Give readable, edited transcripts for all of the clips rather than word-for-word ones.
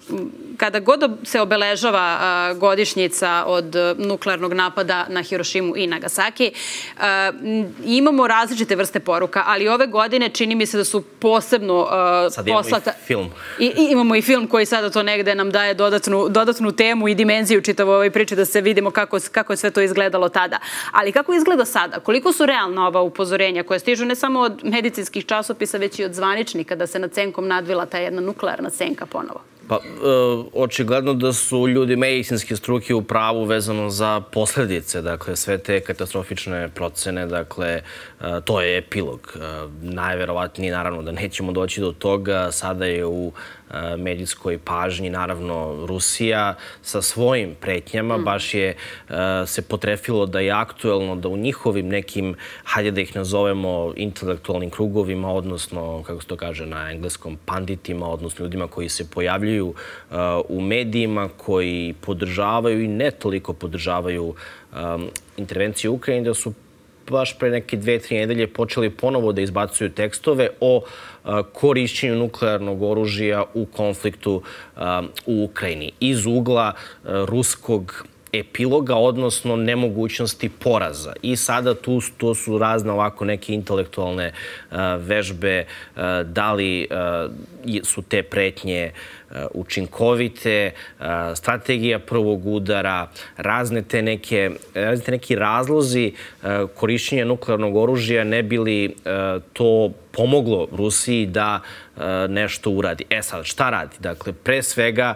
kada god se obeležava godišnjica od nuklearnog napada na Hirošimu i Nagasaki, imamo različite vrste poruka, ali ove godine čini mi se da su posebno poslata... Sad imamo i film. Imamo i film koji sada to negde nam daje dodatnu temu i dimenziju čitavo ovoj priči da se vidimo kako je sve to izgledalo tada. Ali kako izgleda sada? Koliko su realna ova upozorenja koje stižu ne samo od medicinskih časopisa, već i od zvaničnika da se nad senkom nadvila ta jedna nuklearna senka ponovo? Pa, očigledno da su ljudi medicinske struke u pravu vezano za posledice, dakle, sve te katastrofične procene, dakle, to je epilog. Najverovatnije, naravno, da nećemo doći do toga. Sada je u medijskoj pažnji, naravno, Rusija sa svojim pretnjama. Baš je se potrefilo da je aktuelno da u njihovim nekim, hajde da ih nazovemo, intelektualnim krugovima, odnosno, kako se to kaže na engleskom, panditima, odnosno ljudima koji se pojavljuju u medijima, koji podržavaju i ne toliko podržavaju intervenciju u Ukrajini, da su baš pre neke 2-3 nedelje počeli ponovo da izbacuju tekstove o korišćenju nuklearnog oružja u konfliktu u Ukrajini. Iz ugla ruskog epiloga, odnosno nemogućnosti poraza. I sada to su razne ovako neke intelektualne vežbe, da li su te pretnje učinkovite, strategija prvog udara, razne te neki razlozi korišćenja nuklearnog oružja ne bi li to pomoglo Rusiji da nešto uradi. Sad, šta radi? Dakle, pre svega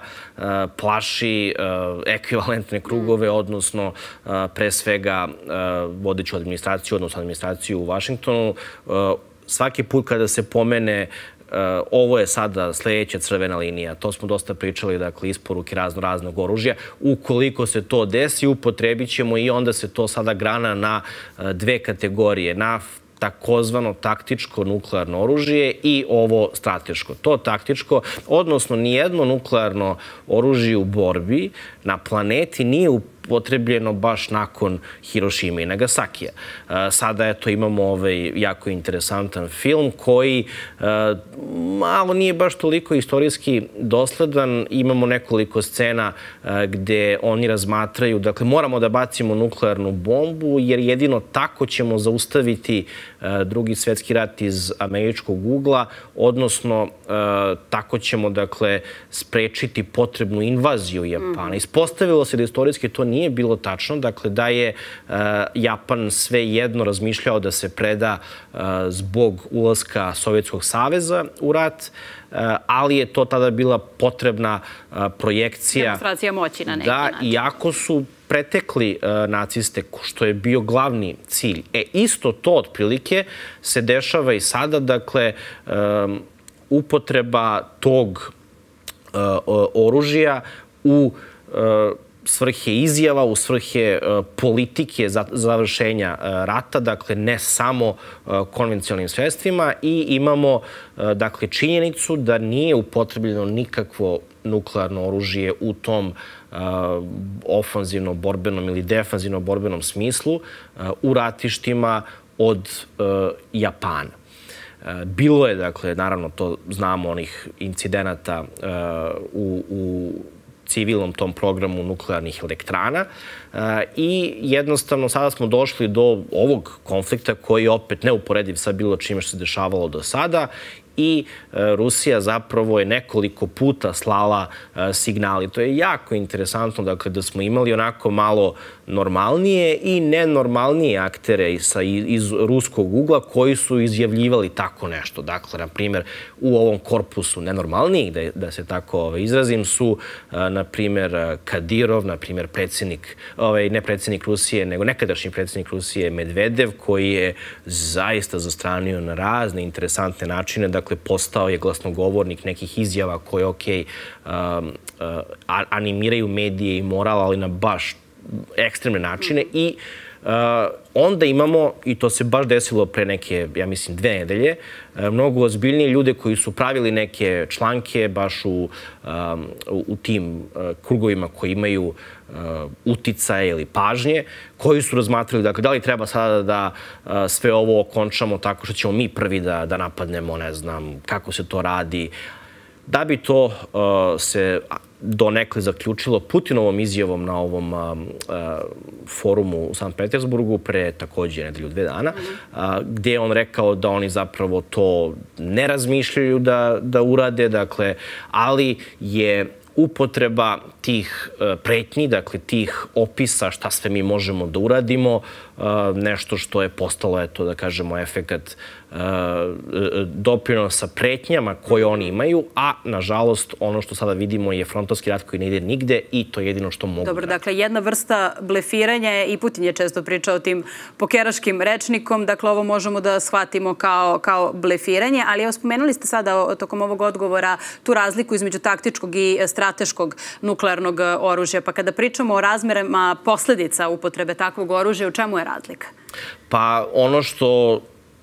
plaši ekvivalentne krugove, odnosno pre svega vodeću administraciju, odnosno administraciju u Vašingtonu. Svaki put kada se pomene ovo je sada sledeća crvena linija. To smo dosta pričali, dakle, isporuke raznog oružja. Ukoliko se to desi, upotrebit ćemo i onda se to sada grana na dve kategorije. Na takozvano taktičko nuklearno oružje i ovo strateško. To taktičko, odnosno nijedno nuklearno oružje u borbi na planeti nije upotrebljeno baš nakon Hirošime i Nagasakija. Sada, eto, imamo ovaj jako interesantan film koji malo nije baš toliko istorijski dosledan. Imamo nekoliko scena gde oni razmatraju, dakle, moramo da bacimo nuklearnu bombu jer jedino tako ćemo zaustaviti Drugi svetski rat iz američkog ugla, odnosno tako ćemo, dakle, sprečiti potrebnu invaziju Japana. Ispostavilo se da istorijski to nije bilo tačno, dakle, da je Japan svejedno razmišljao da se preda zbog ulaska Sovjetskog saveza u rat, ali je to tada bila potrebna projekcija. Demonstracija moći na neki način. Da, iako su pretekli naciste, što je bio glavni cilj. Isto to otprilike se dešava i sada, dakle, upotreba tog oružja u svrhe izjava, u svrhe politike završenja rata, dakle ne samo konvencionalnim sredstvima, i imamo, dakle, činjenicu da nije upotrebljeno nikakvo nuklearno oružje u tom ofanzivno-borbenom ili defanzivno-borbenom smislu u ratištima od Japana. Bilo je, dakle, naravno, to znamo, onih incidenata u civilnom tom programu nuklearnih elektrana i jednostavno sada smo došli do ovog konflikta koji je opet neuporediv sa bilo čime što se dešavalo do sada i Rusija zapravo je nekoliko puta slala signali. To je jako interesantno, dakle, da smo imali onako malo normalnije i nenormalnije aktere iz ruskog ugla koji su izjavljivali tako nešto. Dakle, na primjer, u ovom korpusu nenormalnijih, da se tako izrazim, su, na primjer, Kadirov, na primjer, ne predsjednik Rusije, nego nekadašnji predsjednik Rusije Medvedev, koji je zaista zastranio na razne interesantne načine. Dakle, postao je glasnogovornik nekih izjava koje, animiraju medije i moral, ali na baš ekstremne načine. I onda imamo, i to se baš desilo pre neke, ja mislim, 2 nedelje, mnogo ozbiljnije ljude koji su pravili neke članke baš u tim krugovima koji imaju uticaje ili pažnje, koji su razmatrali, dakle, da li treba sada da sve ovo okončamo tako što ćemo mi prvi da napadnemo, ne znam, kako se to radi. Da bi to se donekle zaključilo Putinovom izjavom na ovom forumu u Sankt Petersburgu pre takođe nedelju, 2 dana, gde je on rekao da oni zapravo to ne razmišljaju da urade, dakle, ali je upotreba tih pretnji, dakle tih opisa šta sve mi možemo da uradimo, nešto što je postalo, eto da kažemo, efekat doprinosa pretnjama koje oni imaju, a nažalost ono što sada vidimo je frontovski rat koji ne ide nigde i to je jedino što mogu. Dobro, dakle jedna vrsta blefiranja je, i Putin je često pričao tim pokeraškim rečnikom, dakle ovo možemo da shvatimo kao blefiranje, ali evo spomenuli ste sada tokom ovog odgovora tu razliku između taktičkog i strateškog nuklearnog oružja, pa kada pričamo o razmerama posledica upotrebe takvog oružja, u čemu je razlika? Pa ono što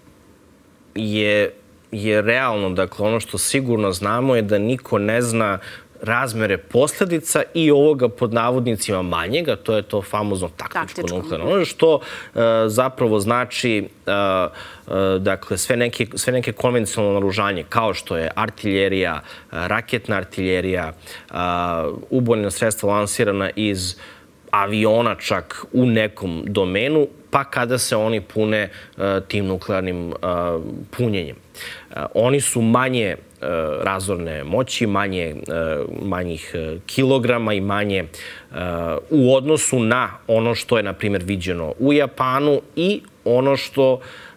je realno, dakle ono što sigurno znamo je da niko ne zna razmere posledica i ovoga pod navodnicima manjega, to je to famozno taktičko nuklearno oružje, što zapravo znači dakle sve neke konvencionalno naoružanje kao što je artiljerija, raketna artiljerija, ubojna sredstva lansirana iz aviona čak u nekom domenu, pa kada se oni pune tim nuklearnim punjenjem. Oni su manje razorne moći, manjih kilograma i manje u odnosu na ono što je, na primjer, viđeno u Japanu i ono što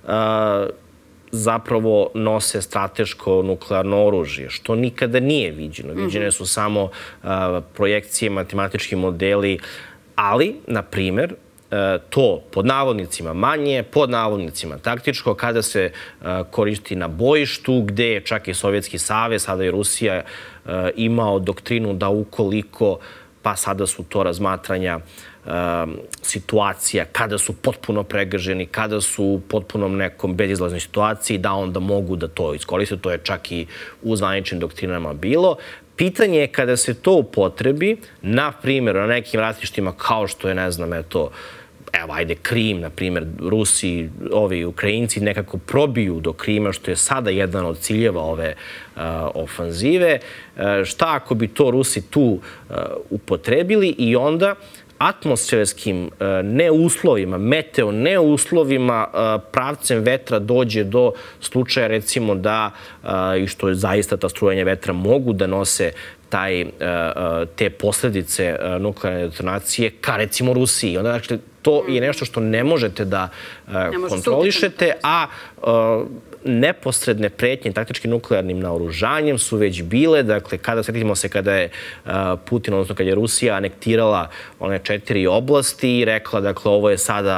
zapravo nose strateško nuklearno oružje, što nikada nije viđeno. Viđene su samo projekcije, matematički modeli, ali, na primjer, to pod navodnicima manje, pod navodnicima taktičko, kada se koristi na bojištu, gde je čak i Sovjetski savez, sada i Rusija, imao doktrinu da ukoliko, pa sada su to razmatranja situacija, kada su potpuno pregaženi, kada su u potpunom nekom bezizlaznoj situaciji, da onda mogu da to iskoriste. To je čak i u zvaničnim doktrinama bilo. Pitanje je kada se to upotrebi, na primjer, na nekim ratištima kao što je, ne znam, evo, ajde, Krim, na primjer, Rusi, ovi Ukrajinci nekako probiju do Krima, što je sada jedan od ciljeva ove ofanzive. Šta ako bi to Rusi tu upotrebili i onda atmosferskim neuslovima, meteo neuslovima, pravcem vetra dođe do slučaja, recimo, da, i što je zaista ta strujanja vetra mogu da nose te posledice nuklearne detonacije ka, recimo, Rusiji. Onda, dakle, to je nešto što ne možete da kontrolišete, a neposredne pretnje taktičkim nuklearnim naoružanjem su već bile, dakle, sjetimo se kada je Putin, odnosno kada je Rusija anektirala one 4 oblasti i rekla, dakle, ovo je sada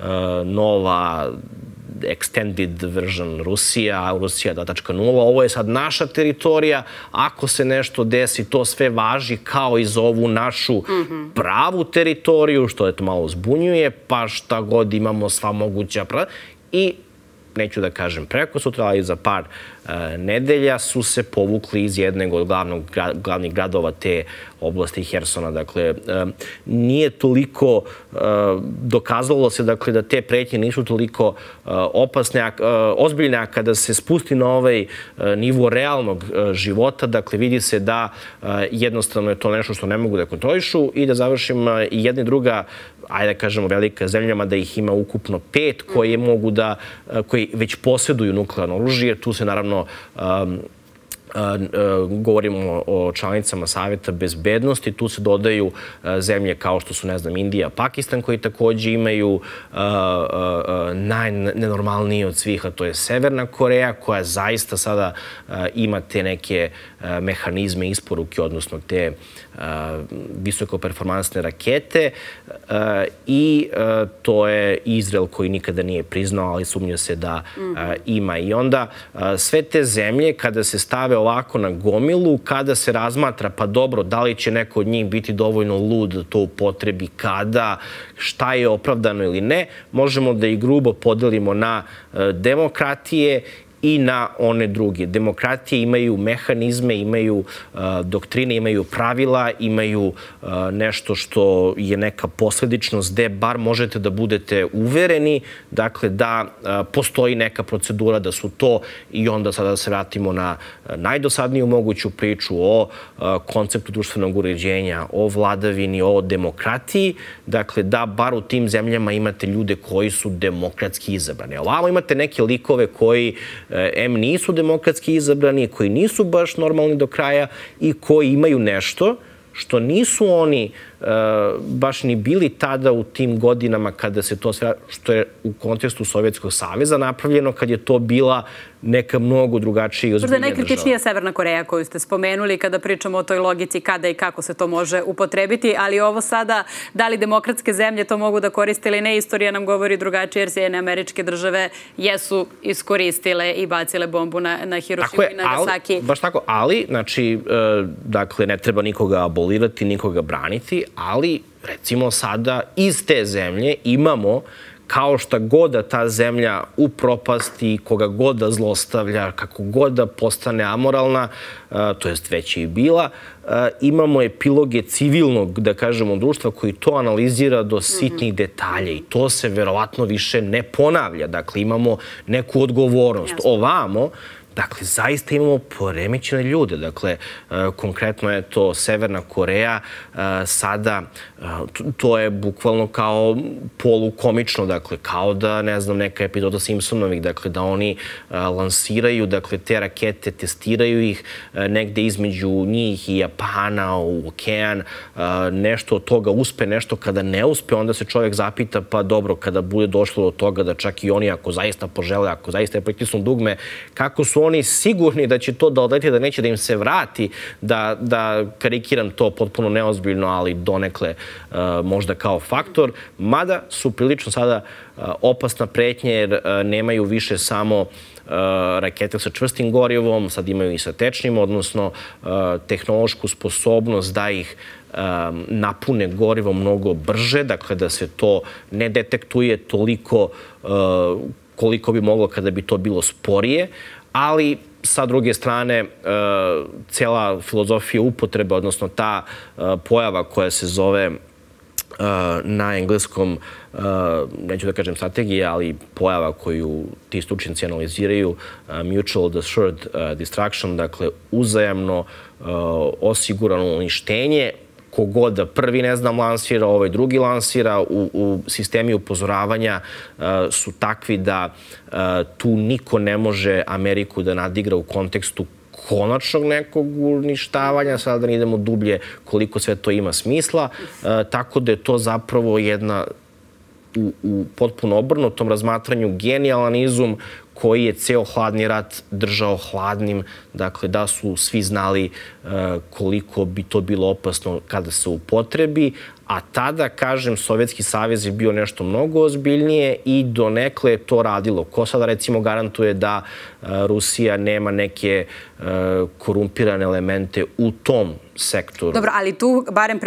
nova extended version Rusija 2.0, ovo je sad naša teritorija, ako se nešto desi, to sve važi kao i za ovu našu pravu teritoriju, što je to malo zbunjuje, pa šta god imamo, sva moguća prava. I neću da kažem preko sutra, ali za par nedelja su se povukli iz jednog od glavnih gradova te oblasti Hersona. Dakle, nije toliko, dokazalo se dakle da te pretnje nisu toliko opasne, ozbiljne, a kada se spusti na ovaj nivo realnog života, dakle, vidi se da jednostavno je to nešto što ne mogu da kontrolišu i da završim i jedna i druga, ajde da kažemo, velika zemljama, da ih ima ukupno 5 koje mogu da, koji već posjeduju nuklearno oružje. Tu se naravno govorimo o članicama Saveta bezbednosti, tu se dodaju zemlje kao što su, ne znam, Indija, Pakistan, koji takođe imaju najnenormalniji od svih, a to je Severna Koreja, koja zaista sada ima te neke mehanizme isporuke, odnosno te visokoperformansne rakete, i to je Izrael koji nikada nije priznao, ali sumnja se da ima. I onda sve te zemlje, kada se stave ovako na gomilu, kada se razmatra, pa dobro, da li će neko od njih biti dovoljno lud da to upotrebi, kada, šta je opravdano ili ne, možemo da i grubo podelimo na demokratije i na one druge. Demokratije imaju mehanizme, imaju doktrine, imaju pravila, imaju nešto što je neka posledičnost gde bar možete da budete uvereni, dakle da postoji neka procedura, da su to, i onda sada da se vratimo na najdosadniju moguću priču o konceptu društvenog uređenja, o vladavini, o demokratiji, dakle da bar u tim zemljama imate ljude koji su demokratski izabrani. Ovamo imate neke likove koji nisu demokratski izabrani, koji nisu baš normalni do kraja i koji imaju nešto što nisu oni baš ni bili tada u tim godinama kada se to sve, što je u kontekstu Sovjetskog saveza napravljeno, kad je to bila neka mnogo drugačija i ozbiljnija država. Možda je najkritičnija Severna Koreja koju ste spomenuli kada pričamo o toj logici kada i kako se to može upotrebiti, ali ovo sada, da li demokratske zemlje to mogu da koriste ili ne, istorija nam govori drugačije, jer Sjedinjene Američke Države jesu iskoristile i bacile bombu na Hirošimu i Nagasaki. Baš tako, ali, znači, dakle, ne treba nikoga abolirati, nikoga braniti, ali, recimo, sada iz te zemlje imamo kao šta god da ta zemlja upropasti, koga god da zlostavlja, kako god da postane amoralna, to jest već je i bila, imamo epiloge civilnog, da kažemo, društva koji to analizira do sitnih detalja i to se verovatno više ne ponavlja. Dakle, imamo neku odgovornost. Ovamo, dakle, zaista imamo poremećene ljude. Dakle, konkretno je to Severna Koreja. Sada, to je bukvalno kao polukomično, dakle, kao da, ne znam, neka epizoda Simpsonovih, dakle, da oni lansiraju, dakle, te rakete, testiraju ih negde između njih i Japana u okean. Nešto od toga uspe, nešto kada ne uspe, onda se čovjek zapita, pa dobro, kada bude došlo do toga da čak i oni, ako zaista požele, ako zaista pritisnu dugme, kako su oni sigurni da će to da odleti, da neće da im se vrati, da karikiram to potpuno neozbiljno, ali donekle možda kao faktor, mada su prilično sada opasna pretnja jer nemaju više samo rakete sa čvrstim gorivom, sad imaju i sa tečnim, odnosno tehnološku sposobnost da ih napune gorivo mnogo brže, dakle da se to ne detektuje toliko koliko bi moglo kada bi to bilo sporije, ali sa druge strane cijela filozofija upotrebe, odnosno ta pojava koja se zove na engleskom, neću da kažem strategija, ali pojava koju ti stručnjaci analiziraju, mutual assured destruction, dakle uzajamno osigurano uništenje, kogod da prvi, ne znam, lansira, ovaj drugi lansira, u sistemi upozoravanja su takvi da tu niko ne može Ameriku da nadigra u kontekstu konačnog nekog uništavanja, sada da ne idemo dublje koliko sve to ima smisla, tako da je to zapravo jedna u potpuno obrnutom razmatranju genijalan izum koji je ceo hladni rat držao hladnim, dakle da su svi znali koliko bi to bilo opasno kada se upotrebi, a tada, kažem, Sovjetski savez je bio nešto mnogo ozbiljnije i donekle je to radilo. Ko sada, recimo, garantuje da Rusija nema neke korumpirane elemente u tom sektoru? Dobro, ali tu, barem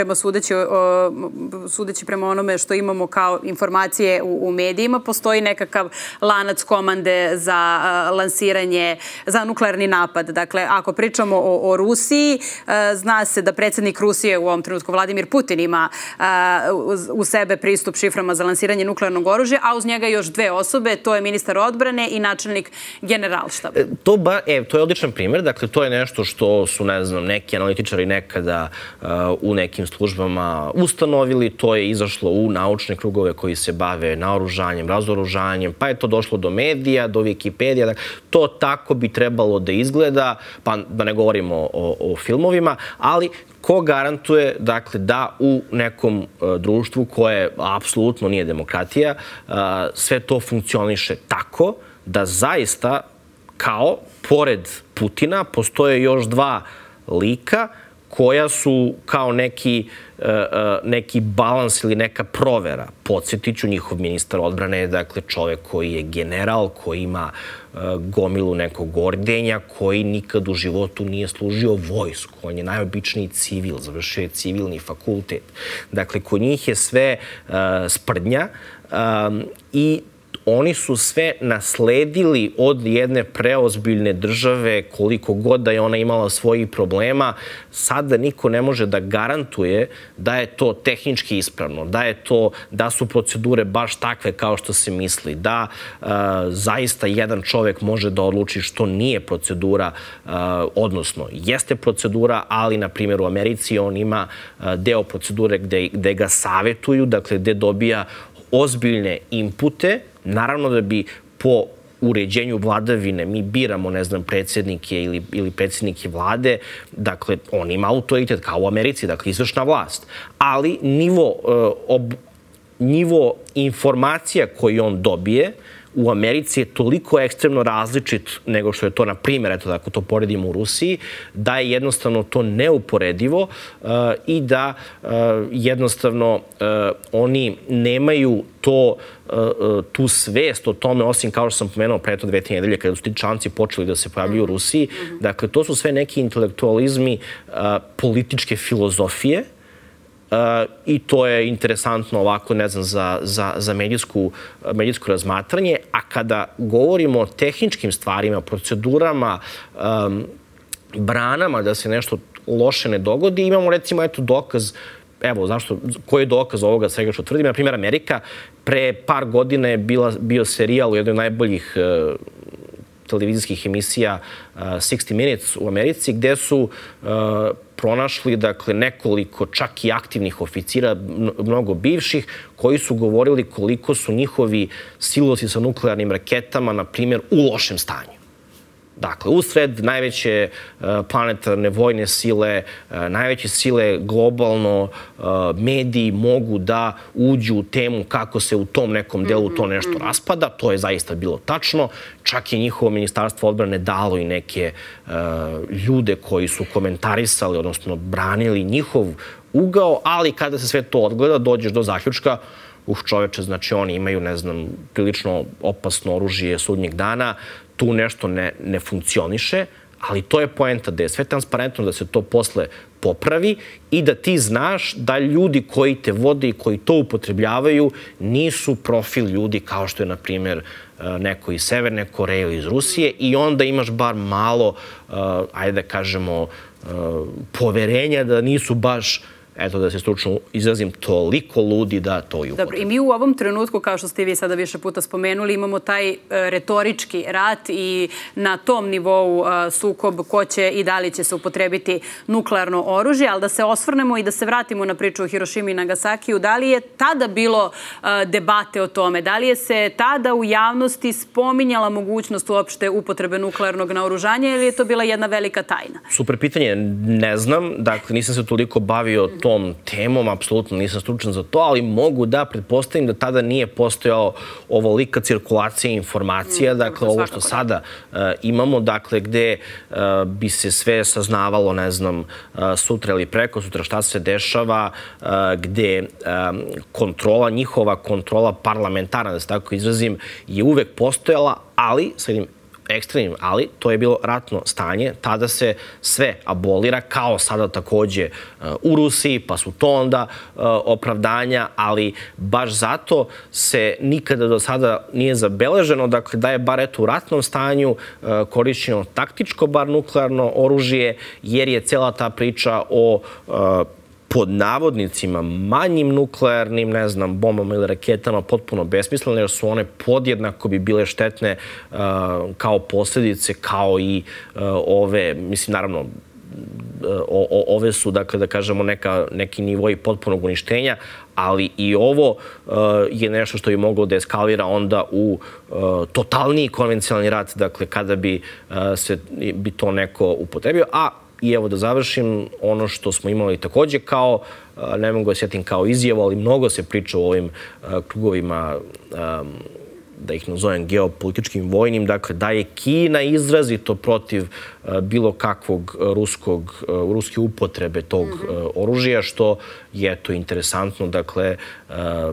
sudeći prema onome što imamo kao informacije u medijima, postoji nekakav lanac komande za lansiranje, za nuklearni napad. Dakle, ako pričamo o Rusiji, zna se da predsjednik Rusije u ovom trenutku, Vladimir Putin, ima u sebe pristup šiframa za lansiranje nuklearnog oružja, a uz njega još dve osobe, to je ministar odbrane i načelnik generalštaba. To je odličan primjer. Dakle, to je nešto što su, ne znam, neki analitičari nekada u nekim službama ustanovili. To je izašlo u naučne krugove koji se bave naoružanjem, razoružanjem, pa je to došlo do medija, do Wikipedija. To tako bi trebalo da izgleda, pa da ne govorimo o filmovima, ali ko garantuje, dakle, da u nekom društvu koje apsolutno nije demokratija, sve to funkcioniše tako da zaista kao, pored Putina, postoje još dva lika koja su kao neki balans ili neka provera. Podsjetit ću, njihov ministar odbrane je, dakle, čovek koji je general, koji ima gomilu nekog ordenja, koji nikad u životu nije služio vojsku. On je najobičniji civil, završio je civilni fakultet. Dakle, kod njih je sve sprdnja i oni su sve nasledili od jedne preozbiljne države, koliko god da je ona imala svojih problema. Sada niko ne može da garantuje da je to tehnički ispravno, da su procedure baš takve kao što se misli, da zaista jedan čovek može da odluči što nije procedura, odnosno jeste procedura, ali na primjer u Americi on ima deo procedure gde ga savetuju, dakle gde dobija ozbiljne inpute. Naravno da bi po uređenju vladavine mi biramo, ne znam, predsjednike ili predsjednike vlade, dakle, on ima autoritet kao u Americi, dakle, izvršna vlast. Ali nivo informacija koji on dobije u Americi je toliko ekstremno različit nego što je to, na primjer, eto, ako to poredimo u Rusiji, da je jednostavno to neuporedivo i da jednostavno oni nemaju tu svest o tome, osim kao što sam pomenuo pre 2-3 nedelje kada su ti članci počeli da se pojavljaju u Rusiji. Dakle, to su sve neki intelektualizmi političke filozofije i to je interesantno ovako, ne znam, za medijsko razmatranje. A kada govorimo o tehničkim stvarima, procedurama, branama da se nešto loše ne dogodi, imamo recimo eto dokaz, evo, koji je dokaz ovoga svega što tvrdim? Na primjer, Amerika pre par godina je bio serijal u jednoj najboljih televizijskih emisija 60 Minutes u Americi, gde su pronašli, dakle, nekoliko čak i aktivnih oficira, mnogo bivših, koji su govorili koliko su njihovi silosi sa nuklearnim raketama, na primjer, u lošem stanju. Dakle, usred najveće planetarne vojne sile, najveće sile globalno, mediji mogu da uđu u temu kako se u tom nekom delu to nešto raspada. To je zaista bilo tačno. Čak je njihovo ministarstvo odbrane dalo i neke ljude koji su komentarisali, odnosno branili njihov ugao, ali kada se sve to odgleda, dođeš do zaključka, čoveče, znači oni imaju, ne znam, prilično opasno oružje sudnjeg dana, tu nešto ne funkcioniše, ali to je poenta da je sve transparentno, da se to posle popravi i da ti znaš da ljudi koji te vode i koji to upotrebljavaju nisu profil ljudi kao što je, na primjer, neko iz Severne Koreje ili iz Rusije i onda imaš bar malo, ajde da kažemo, poverenja da nisu baš, eto da se stručno izrazim, toliko ludi da to i upotrebe. Dobro, i mi u ovom trenutku, kao što ste vi sada više puta spomenuli, imamo taj retorički rat i na tom nivou sukob ko će i da li će se upotrebiti nuklearno oružje, ali da se osvrnemo i da se vratimo na priču o Hirošimi i Nagasakiju. Da li je tada bilo debate o tome? Da li je se tada u javnosti spominjala mogućnost uopšte upotrebe nuklearnog naoružanja ili je to bila jedna velika tajna? Super pitanje, ne znam. Dakle, nisam se toliko bavio tom temom, apsolutno nisam stručan za to, ali mogu da pretpostavim da tada nije postojao ovolika cirkulacija informacija, dakle ovo što sada imamo, dakle gde bi se sve saznavalo, ne znam, sutra ili preko sutra šta se dešava, gde njihova kontrola parlamentarna, da se tako izrazim, je uvek postojala, ali sa jednim ekstremnim, ali to je bilo ratno stanje, tada se sve abolira, kao sada takođe u Rusiji, pa su to onda opravdanja, ali baš zato se nikada do sada nije zabeleženo, dakle da je bar eto u ratnom stanju korišćeno taktičko bar nuklearno oružje, jer je cela ta priča o pod navodnicima manjim nuklearnim, ne znam, bombama ili raketama potpuno besmislene, jer su one podjednako bi bile štetne kao posljedice, kao i ove, mislim, naravno, ove su, dakle, da kažemo, neki nivoi potpunog uništenja, ali i ovo je nešto što bi moglo da eskalira onda u totalniji konvencionalni rat, dakle, kada bi to neko upotrebio. I evo da završim, ono što smo imali takođe kao, ne mogu da sjetim kao izjavu, ali mnogo se priča u ovim krugovima, da ih nazovem geopolitičkim vojnim, dakle da je Kina izrazito protiv bilo kakvog ruske upotrebe tog oružja, što je to interesantno, dakle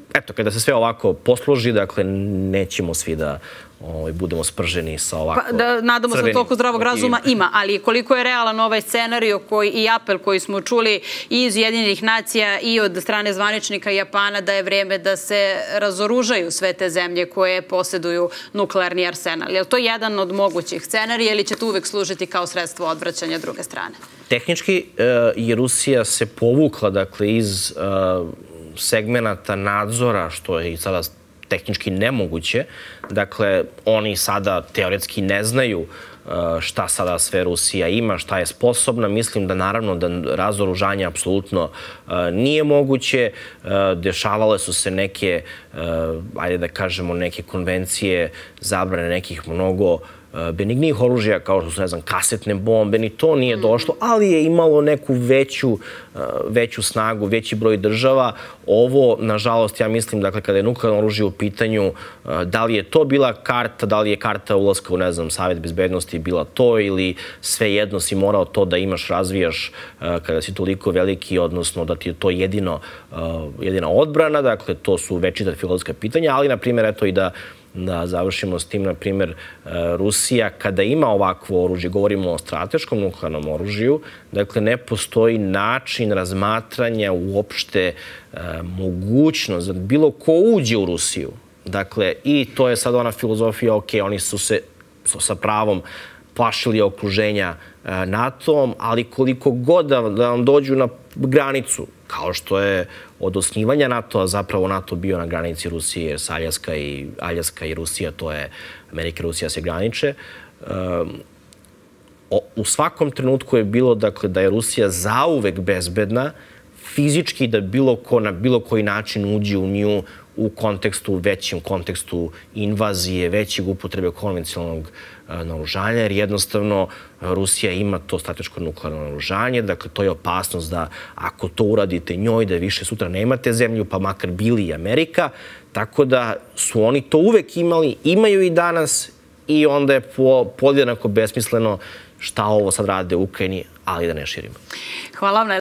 eto, kada se sve ovako posloži, dakle, nećemo svi da budemo sprženi sa ovako crvenim. Nadamo se da toliko zdravog razuma ima, ali koliko je realan ovaj scenario i apel koji smo čuli i iz Ujedinjenih nacija i od strane zvaničnika Japana da je vreme da se razoružaju sve te zemlje koje posjeduju nuklearni arsenal. Je li to jedan od mogućih scenarija ili će to uvek služiti kao sredstvo odvraćanja druge strane? Tehnički i Rusija se povukla, dakle, iz segmenata nadzora, što je i sada tehnički nemoguće. Dakle, oni sada teoretski ne znaju šta sada sve Rusija ima, šta je sposobna. Mislim da naravno da razoružanje apsolutno nije moguće. Dešavale su se neke, ajde da kažemo, neke konvencije zabrane nekih mnogo benignijih oružja, kao što su, ne znam, kasetne bombe, ni to nije došlo, ali je imalo neku veću snagu, veći broj država. Ovo, nažalost, ja mislim, dakle, kada je nuklearno oružje u pitanju, da li je to bila karta, da li je karta ulaska u, ne znam, Savet bezbednosti bila to ili svejedno si morao to da imaš, razvijaš kada si toliko veliki, odnosno da ti je to jedina odbrana, dakle, to su večita filozofska pitanja, ali, na primjer, eto i da završimo s tim, na primjer, Rusija, kada ima ovakvo oružje, govorimo o strateškom nuklearnom oružju, dakle, ne postoji način razmatranja uopšte mogućnost da bilo ko uđe u Rusiju. Dakle, i to je sad ona filozofija, ok, oni su se sa pravom plašili okruženja NATO-om, ali koliko god da vam dođu na granicu, kao što je od osnivanja NATO-a zapravo NATO bio na granici Rusije, jer se Aljaska i Rusija, to je Amerika i Rusija se graniče. U svakom trenutku je bilo, dakle, da je Rusija zauvek bezbedna, fizički da bilo ko na bilo koji način uđe u nju u većem kontekstu invazije, većeg upotrebe konvencionalnog naoružanja, jer jednostavno Rusija ima to strateško nuklearno naoružanje, dakle to je opasnost da ako to uradite njoj, da više sutra nemate zemlju, pa makar bili i Amerika, tako da su oni to uvek imali, imaju i danas i onda je podjednako besmisleno šta ovo sad rade u Ukrajini, ali da ne širimo. Hvala vam.